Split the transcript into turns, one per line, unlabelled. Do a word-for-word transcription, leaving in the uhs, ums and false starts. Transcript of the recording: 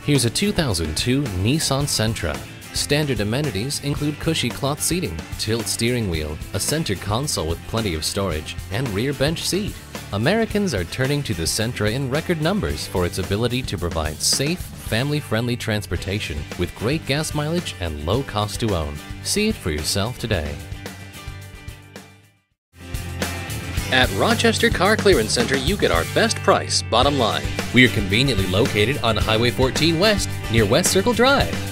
Here's a two thousand two Nissan Sentra. Standard amenities include cushy cloth seating, tilt steering wheel, a center console with plenty of storage, and rear bench seat. Americans are turning to the Sentra in record numbers for its ability to provide safe, family-friendly transportation with great gas mileage and low cost to own. See it for yourself today. At Rochester Car Clearance Center, you get our best price, bottom line. We are conveniently located on Highway fourteen West near West Circle Drive.